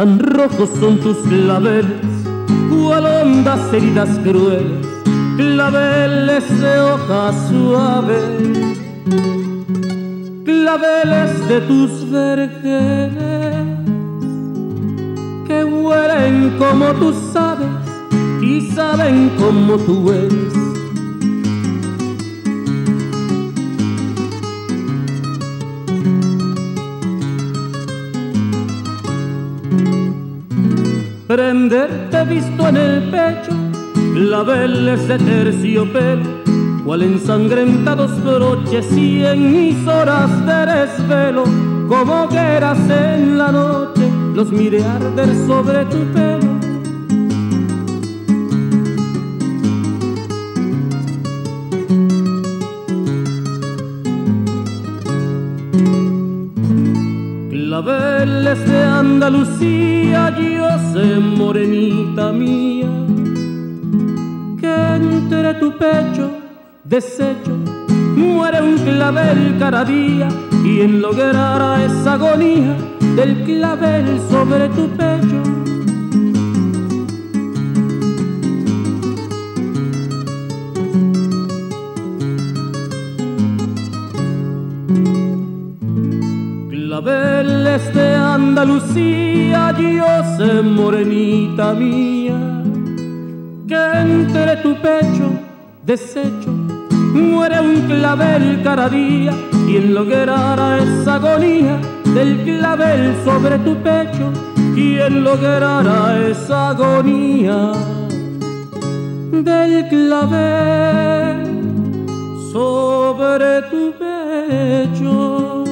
tan rojos son tus claveles, cual hondas heridas crueles, claveles de hoja suave, claveles de tus vergeles, que huelen como tú sabes y saben como tú eres. Prenderte visto en el pecho, claveles de terciopelo, cual ensangrentados broches y en mis horas de desvelo, como hogueras en la noche, los miré arder sobre tu pelo. Claveles de Andalucía, yo sé, morenita mía, que entre tu pecho deshecho muere un clavel cada día, y enlogrará esa agonía del clavel sobre tu pecho. Claveles de Andalucía, yo sé, morenita mía, que entre tu pecho deshecho muere un clavel cada día, y enlogrará esa agonía del clavel sobre tu pecho, y enlogrará esa agonía del clavel sobre tu pecho.